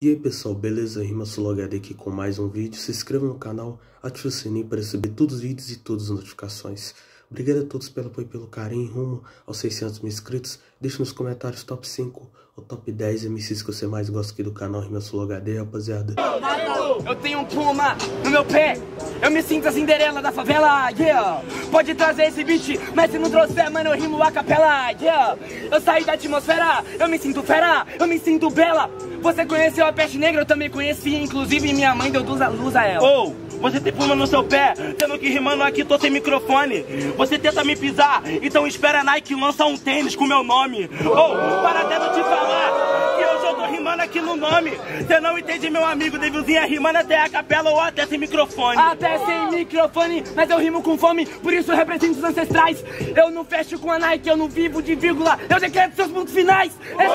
E aí pessoal, beleza? RimaSoloHD aqui com mais um vídeo. Se inscreva no canal, ative o sininho para receber todos os vídeos e todas as notificações. Obrigado a todos pelo apoio e pelo carinho rumo aos 600 mil inscritos. Deixe nos comentários top 5 ou top 10 MCs que você mais gosta aqui do canal RimaSoloHD, rapaziada. Eu tenho um puma no meu pé, eu me sinto a Cinderela da favela, yeah. Pode trazer esse beat, mas se não trouxer, mano, eu rimo a capela, yeah. Eu saí da atmosfera, eu me sinto fera, eu me sinto bela. Você conheceu a peste negra, eu também conheci, inclusive minha mãe deu luz a ela. Oh, você tem puma no seu pé, tendo que rimando aqui, tô sem microfone. Você tenta me pisar, então espera a Nike lançar um tênis com meu nome. Oh, para até não te falar, que hoje eu tô rimando aqui no nome. Você não entende, meu amigo, Devilzinha rimando até a capela ou até sem microfone. Até sem microfone, mas eu rimo com fome, por isso eu represento os ancestrais. Eu não fecho com a Nike, eu não vivo de vírgula, eu decreto seus pontos finais.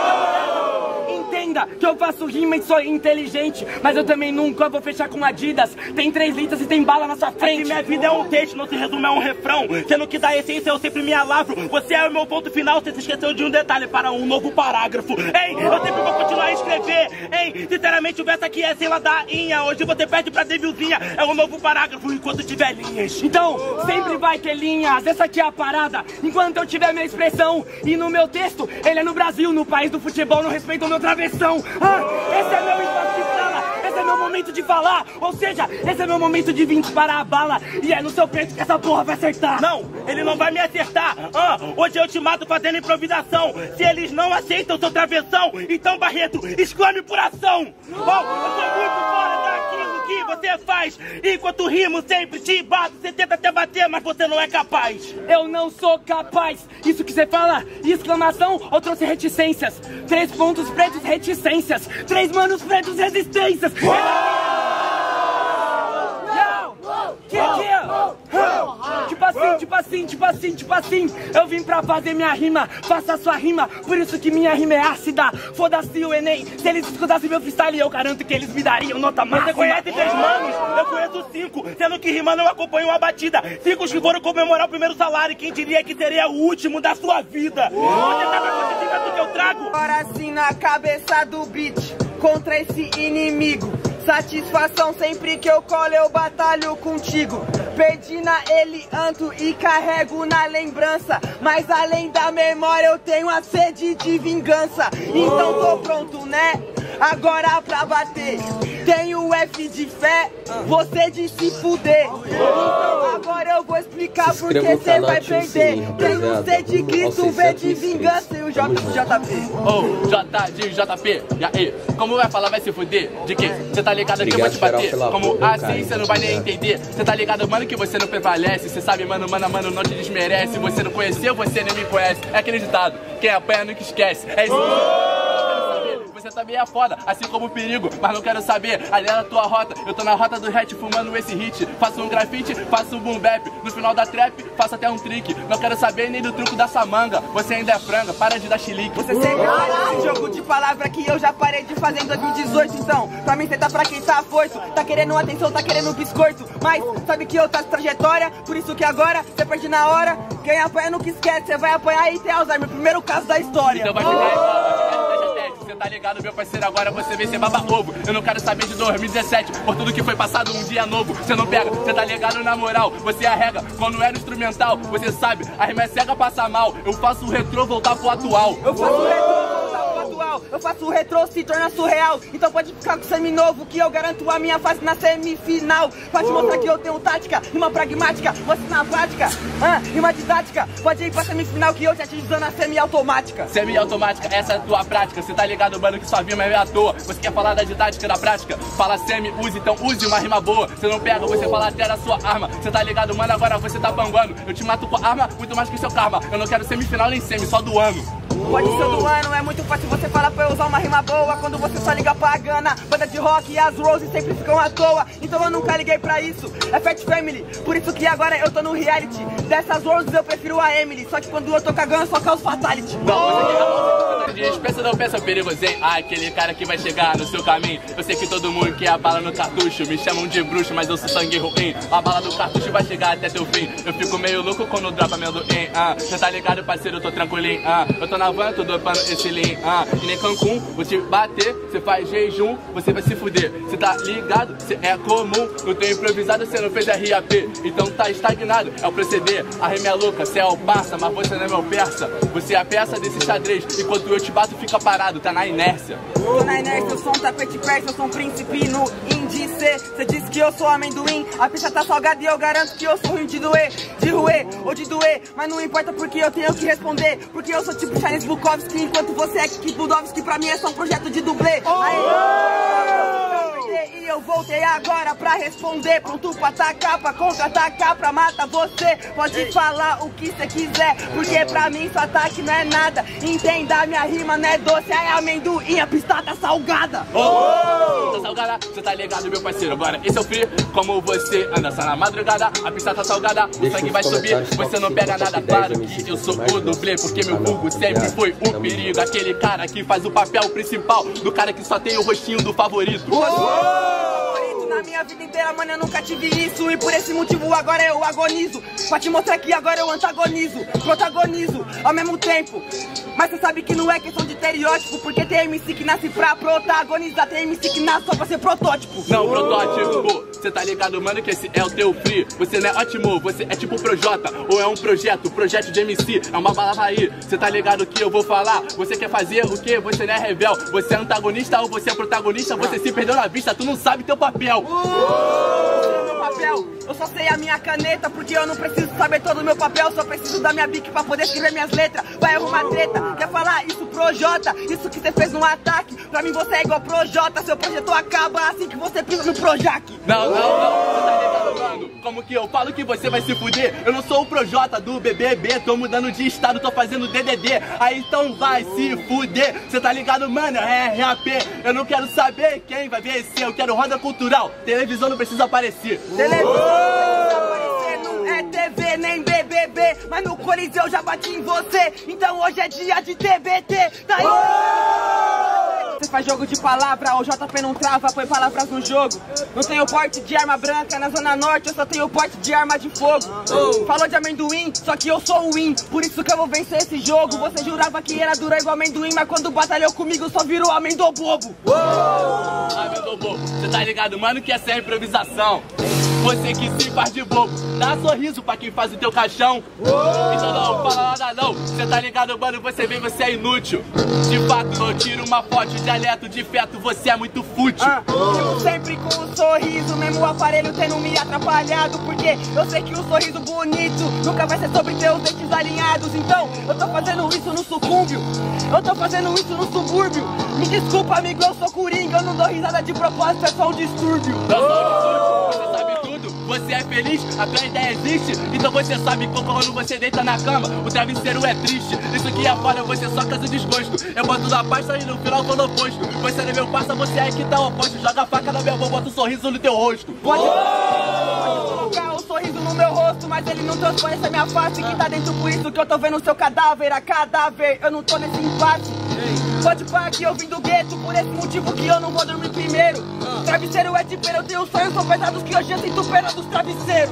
Entenda que eu faço rima e sou inteligente, mas eu também nunca vou fechar com Adidas. Tem 3 litros e tem bala na sua frente. Minha vida é um texto, não se resume a um refrão. Sendo que da essência eu sempre me alavro. Você é o meu ponto final, você se esqueceu de um detalhe para um novo parágrafo. Ei, eu sempre vou continuar a escrever. Ei, sinceramente o verso aqui é sem ladainha. Hoje você pede pra Devilzinha, é um novo parágrafo enquanto tiver linhas. Então, sempre vai ter linhas, essa aqui é a parada. Enquanto eu tiver minha expressão e no meu texto, ele é no Brasil, no país do futebol, não respeita o meu travessão. Esse é meu espaço de fala, esse é meu momento de falar. Ou seja, esse é meu momento de vir disparar a bala. E é no seu peito que essa porra vai acertar. Não, ele não vai me acertar. Hoje eu te mato fazendo improvisação. Se eles não aceitam seu travessão, então Barreto, exclame por ação. Eu sou muito fora daquilo que você faz. Enquanto rimo sempre te bato, você tenta até bater, mas você não é capaz. Eu não sou capaz. Isso que você fala, exclamação ou trouxe reticências? 3 pontos pretos, reticências. 3 manos pretos, resistências. Tipo assim, eu vim pra fazer minha rima, faça a sua rima, por isso que minha rima é ácida. Foda-se o Enem, se eles escutassem meu freestyle, eu garanto que eles me dariam nota máxima. Você conhece 3 manos? Eu conheço 5, sendo que rimando eu acompanho uma batida. 5 que foram comemorar o primeiro salário, quem diria que seria o último da sua vida? Você sabe a consequência que eu trago? Agora sim na cabeça do beat, contra esse inimigo. Satisfação sempre que eu colo, eu batalho contigo. Perdi na Elianto e carrego na lembrança, mas além da memória eu tenho a sede de vingança. Então tô pronto, né? Agora pra bater. Tenho F de fé, você de se fuder. Então agora eu vou explicar porque você vai perder. Tenho C de Cristo, V de vingança e o J de JP. Oh, J de JP, e aí? Como vai falar, vai se fuder? De quê? Você tá ligado que eu vou te bater? Como assim você não vai nem entender? Você tá ligado, mano, que você não prevalece. Você sabe, mano, não te desmerece. Você não conheceu, você nem me conhece. É aquele ditado, quem apanha nunca esquece. É isso. Você também é foda, assim como o perigo, mas não quero saber, ali é a tua rota. Eu tô na rota do hatch fumando esse hit. Faço um grafite, faço um boom bap. No final da trap, faço até um trick. Não quero saber nem do truco da samanga. Você ainda é franga, para de dar chilique. Você sempre faz esse jogo de palavra que eu já parei de fazer em 2018. Então, pra mim cê tá pra quem tá afoito. Tá querendo atenção, tá querendo biscoito. Mas sabe que eu tá de trajetória, por isso que agora cê perde na hora. Quem apanha nunca esquece, cê vai apanhar e ter Alzheimer. Primeiro caso da história. Então vai ficar igual. Você tá ligado, meu parceiro, agora você vem ser baba ovo. Eu não quero saber de 2017, por tudo que foi passado, um dia novo. Você não pega, você tá ligado na moral. Você arrega, quando era instrumental. Você sabe, a rima é cega, passa mal. Eu faço o retrô voltar pro atual. Eu faço o retrô voltar pro atual. Eu faço o retrô se torna surreal. Então pode ficar com seminovo que eu garanto a minha fase na semifinal. Pra te mostrar que eu tenho tática, rima pragmática, você na prática, rima didática. Pode ir pra semifinal que eu já te usando a semi-automática. Semi-automática, essa é a tua prática. Você tá ligado, mano, que sua rima é à toa. Você quer falar da didática da prática? Fala semi, use, então use uma rima boa. Você não pega, você fala até a sua arma. Você tá ligado, mano, agora você tá panguando. Eu te mato com arma, muito mais que seu karma. Eu não quero semifinal nem semi, só do ano. Pode ser do ano, é muito fácil você falar pra eu usar uma rima boa quando você só liga pra gana. Banda de rock e as roses sempre ficam à toa. então eu nunca liguei pra isso. É Fat Family, por isso que agora eu tô no reality. Dessas worlds eu prefiro a Emily, só que quando eu tô cagando eu só causo fatality. Pensa não pensa perigosinho. Ah, aquele cara que vai chegar no seu caminho. Eu sei que todo mundo quer a bala no cartucho. Me chamam de bruxo, mas eu sou sangue ruim. A bala do cartucho vai chegar até teu fim. Eu fico meio louco quando dropa amendoim. Cê tá ligado, parceiro, eu tô tranquilinho. Eu tô na van, tô dopando esse lean. E nem Cancún, vou te bater. Cê faz jejum, você vai se fuder. Cê tá ligado, cê é comum. Não tem improvisado, cê não fez RAP. Então tá estagnado, é o proceder. A rima é louca, cê é o parça, mas você não é meu persa. Você é a peça desse xadrez. Enquanto eu te bato, fica parado, tá na inércia. Tô na inércia, eu sou um tapete persa, eu sou um príncipe no índice. Cê disse que eu sou amendoim, a pista tá salgada e eu garanto que eu sou ruim de doer, de roer ou de doer. Mas não importa porque eu tenho que responder, porque eu sou tipo Charles Bukowski, enquanto você é Kiki Budowski, pra mim é só um projeto de dublê. E eu voltei agora pra responder, pronto pra atacar, pra contra-atacar, pra matar você. Pode falar o que cê quiser, porque pra mim seu ataque não é nada. Entenda, minha rima não é doce, é amendoim, a pista tá salgada. Tá salgada, cê tá ligado, meu parceiro. Agora, esse é o free, como você anda só na madrugada. A pista tá salgada, o sangue vai subir. Você não pega nada, claro que eu sou o dublê, porque meu vulgo sempre foi o perigo. Aquele cara que faz o papel principal do cara que só tem o rostinho do favorito. Na minha vida inteira, mano, eu nunca tive isso. E por esse motivo agora eu agonizo, pra te mostrar que agora eu antagonizo, protagonizo ao mesmo tempo. Mas você sabe que não é questão de estereótipo, porque tem MC que nasce pra protagonizar, tem MC que nasce só pra ser protótipo. Não, protótipo, cê tá ligado, mano, que esse é o teu free. Você não é ótimo, você é tipo Projota, ou é um projeto de MC, é uma balada aí. Cê tá ligado que eu vou falar, você quer fazer o quê? Você não é rebel, você é antagonista ou você é protagonista, você se perdeu na vista, tu não sabe teu papel. Eu só sei a minha caneta, porque eu não preciso saber todo o meu papel. Só preciso da minha bic pra poder escrever minhas letras. Vai arrumar treta, quer falar isso Projota? Isso que você fez num ataque, pra mim você é igual Projota. Seu projeto acaba assim que você pisa no Projac. Não, você tá ligado, mano? Como que eu falo que você vai se fuder? Eu não sou o Projota do BBB, tô mudando de estado, tô fazendo DDD. Aí então vai se fuder, você tá ligado, mano? É RAP, eu não quero saber quem vai vencer. Eu quero roda cultural, televisão não precisa aparecer. Televisão não precisa aparecer, não é TV nem BBB, mas no Coliseu eu já bati em você. Então hoje é dia de TBT, tá aí? Você faz jogo de palavra, o JP não trava, põe palavras no jogo. Não tenho porte de arma branca, na zona norte eu só tenho porte de arma de fogo. Falou de amendoim, só que eu sou o win, por isso que eu vou vencer esse jogo. Você jurava que era dura igual amendoim, mas quando batalhou comigo só virou amendobobo. Amendobobo, você tá ligado, mano, que essa é improvisação. Você que se faz de bobo, dá sorriso pra quem faz o teu caixão. Então não fala nada não, cê tá ligado, mano, você vem, você é inútil. De fato, eu tiro uma foto, dialeto de feto, você é muito fútil. Eu sempre com um sorriso, mesmo o aparelho tendo me atrapalhado. Porque eu sei que um sorriso bonito nunca vai ser sobre teus dentes alinhados. Então, eu tô fazendo isso no sucúmbio, eu tô fazendo isso no subúrbio. Me desculpa, amigo, eu sou coringa, eu não dou risada de propósito, é só um distúrbio. Você sabe tudo, você é feliz, a tua ideia existe. Então você sabe que quando você deita na cama, o travesseiro é triste. Isso que é foda, você só causa desgosto. Eu boto na pasta e no final tô no oposto. Você não é meu parça, você é que tá oposto. Joga a faca na minha mão, bota um sorriso no teu rosto. Pode colocar um sorriso no meu rosto, mas ele não transparece a minha face que tá dentro, por isso que eu tô vendo o seu cadáver. A cadáver, eu não tô nesse impasse. Pode parar que eu vim do gueto, por esse motivo que eu não vou dormir primeiro. Travesseiro é de pena, eu tenho sonhos tão pesados que hoje eu sinto pena dos travesseiros.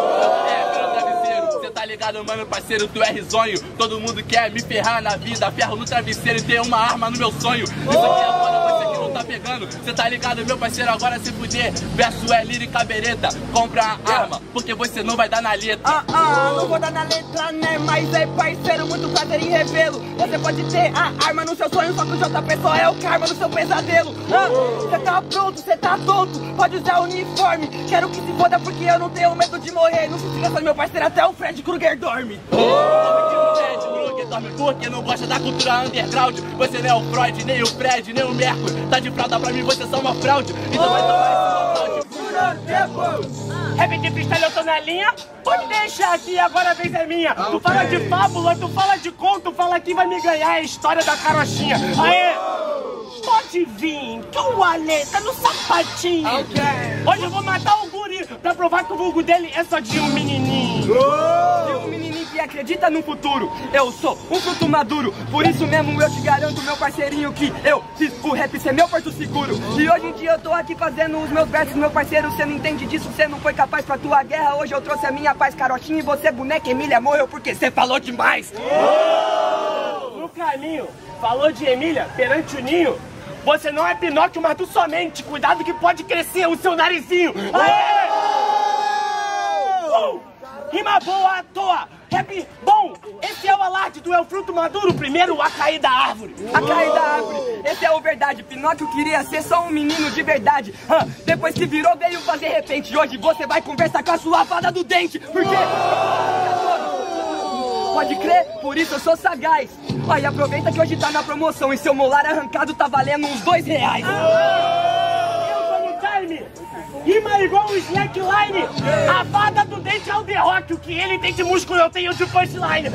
Cê tá ligado, mano, parceiro, tu é risonho. Todo mundo quer me ferrar na vida, ferro no travesseiro e ter uma arma no meu sonho. Isso aqui é foda, você que não tá pegando. Cê tá ligado, meu parceiro, agora se fuder. Verso é lírica bereta, compra a arma, porque você não vai dar na letra. Não vou dar na letra, né, mas é parceiro, muito prazer em revê-lo. Você pode ter a arma no seu sonho, só que o JP só é o karma no seu pesadelo. Cê tá pronto, cê tá tonto, pode usar uniforme. Quero que se foda porque eu não tenho medo de morrer. Não se esqueça, meu parceiro, até o Fred Krueger dorme. Fred Krueger dorme porque não gosta da cultura underground. Você não é o Freud, nem o Fred, nem o Mercury. Tá de fralda pra mim, você é só uma fraude. Então vai tomar esse balde. Rap de freestyle, eu tô na linha. Pode deixar aqui, agora a vez é minha. Tu fala de fábula, tu fala de conto, fala que vai me ganhar a história da carochinha. Aê! Pode pode vir, que o Ale tá no sapatinho. Hoje eu vou matar o guri pra provar que o vulgo dele é só de um menininho. De um menininho que acredita no futuro. Eu sou um fruto maduro, por isso mesmo eu te garanto, meu parceirinho, que eu fiz o rap ser meu porto seguro. E hoje em dia eu tô aqui fazendo os meus versos, meu parceiro, cê não entende disso, cê não foi capaz pra tua guerra. Hoje eu trouxe a minha paz, carotinha, e você, boneca Emília, morreu porque cê falou demais. No caminho, falou de Emília perante o ninho. Você não é Pinóquio, mas tu somente. Cuidado que pode crescer o seu narizinho. Aê! Rima boa à toa, rap bom. Esse é o alarde do fruto maduro, primeiro a cair da árvore. A cair da árvore, esse é o verdade. Pinóquio queria ser só um menino de verdade. Depois que virou, veio fazer repente. Hoje você vai conversar com a sua fada do dente. Porque pode crer, por isso eu sou sagaz. Aí aproveita que hoje tá na promoção e seu molar arrancado tá valendo uns R$2. Eu sou no time, rima igual o slackline. A fada do dente é o The Rock, o que ele tem de músculo eu tenho de punchline.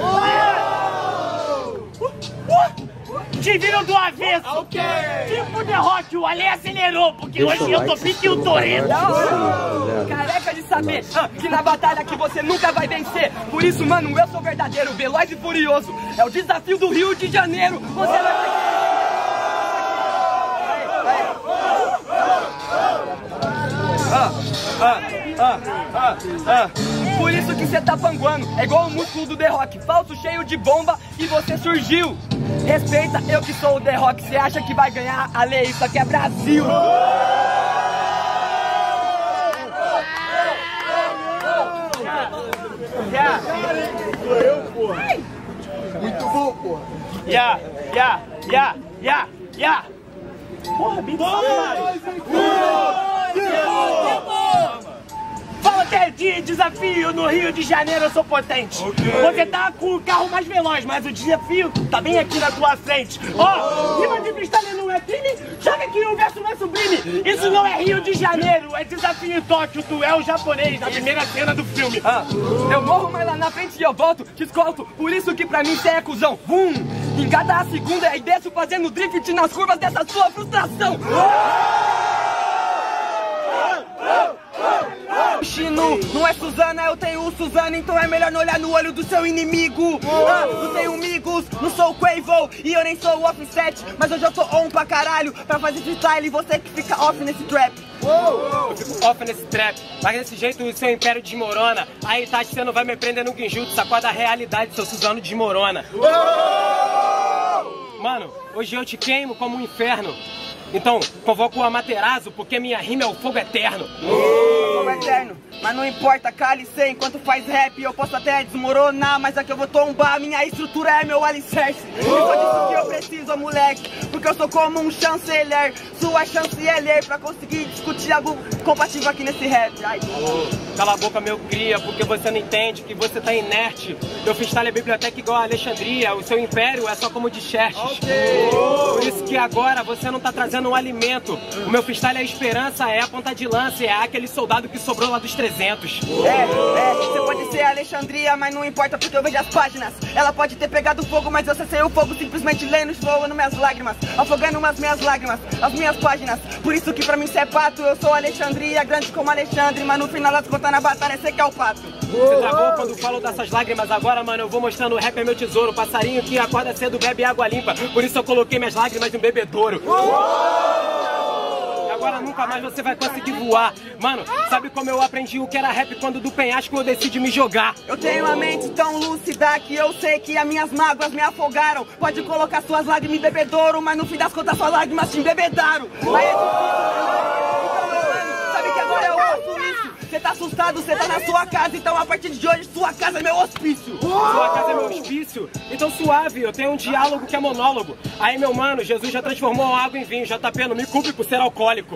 Te viram do avesso. Tipo The Rock, o Ale acelerou, porque hoje eu tô pique o Toretto. Careca de saber que na batalha que você nunca vai vencer. Por isso, mano, eu sou verdadeiro, veloz e furioso. É o desafio do Rio de Janeiro. Você vai Por isso que cê tá panguando, é igual o músculo do The Rock, falso cheio de bomba e você surgiu. Respeita, eu que sou o The Rock, cê acha que vai ganhar? Ale, isso aqui é Brasil. Muito bom, porra. Porra, bicho. Fala que é de desafio no Rio de Janeiro, eu sou potente. Você tá com o carro mais veloz, mas o desafio tá bem aqui na tua frente. Rima de freestyle não é crime, joga aqui um verso mais sublime. Isso não é Rio de Janeiro, é desafio em Tóquio, tu é o japonês na primeira cena do filme. Eu morro, mas lá na frente eu volto, te escolto, por isso que pra mim cê é cuzão. Engada a segunda e desço fazendo drift nas curvas dessa sua frustração. Chino, não é Suzana, eu tenho o Suzana, então é melhor não olhar no olho do seu inimigo. Não tenho amigos, não sou o Quavo e eu nem sou o Offset, mas hoje eu tô on pra caralho pra fazer freestyle e você que fica off nesse trap. Eu fico off nesse trap, mas desse jeito o seu império desmorona. Aí Tati, você não vai me prender no Genjutsu, sacode a realidade, seu Suzano desmorona. Mano, hoje eu te queimo como um inferno. Então, convoco o Amaterasu, porque minha rima é o fogo eterno. Fogo eterno, mas não importa, cale-se, enquanto faz rap eu posso até desmoronar, mas aqui eu vou tombar, minha estrutura é meu alicerce. E foi disso que eu preciso, moleque, porque eu sou como um chanceler. Sua chance é ler pra conseguir discutir algo compatível aqui nesse rap. Ai. Cala a boca, meu cria, porque você não entende que você tá inerte. Meu freestyle é biblioteca igual a Alexandria, o seu império é só como de Xerxes. Por isso que agora você não tá trazendo um alimento. O meu freestyle é a esperança, é a ponta de lança, é aquele soldado que sobrou lá dos 300. Você pode ser Alexandria, mas não importa porque eu vejo as páginas. Ela pode ter pegado fogo, mas eu cessei o fogo simplesmente lendo, voando minhas lágrimas, afogando as minhas lágrimas, as minhas páginas. Por isso que pra mim cê é pato, eu sou Alexandria, grande como Alexandre, mas no final das contas na batalha cê que é o pato. Você travou quando falo dessas lágrimas, agora mano eu vou mostrando o rap é meu tesouro. Passarinho que acorda cedo bebe água limpa, por isso eu coloquei minhas lágrimas em um bebedouro. Agora nunca mais você vai conseguir voar. Mano, sabe como eu aprendi o que era rap quando do penhasco eu decidi me jogar? Eu tenho a mente tão lúcida que eu sei que as minhas mágoas me afogaram. Pode colocar suas lágrimas em bebedouro, mas no fim das contas suas lágrimas te embebedaram. Aí é difícil, sabe que agora eu faço isso. Você tá assustado, você tá na sua casa, então a partir de hoje sua casa é meu hospício. Sua casa é meu hospício? Então suave, eu tenho um diálogo que é monólogo. Aí meu mano, Jesus já transformou água em vinho, JP, não me culpe por ser alcoólico.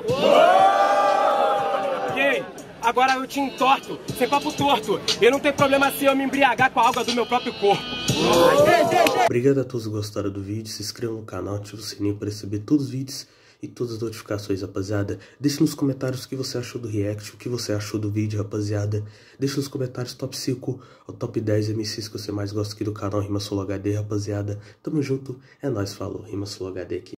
Ok, agora eu te entorto, sem papo torto. E não tem problema se eu me embriagar com a água do meu próprio corpo. Obrigado a todos que gostaram do vídeo, se inscrevam no canal, ative o sininho para receber todos os vídeos e todas as notificações, rapaziada. Deixe nos comentários o que você achou do react, o que você achou do vídeo, rapaziada. Deixe nos comentários top 5 ou top 10 MCs que você mais gosta aqui do canal Rima Solo HD, rapaziada. Tamo junto, é nóis, falou, Rima Solo HD aqui.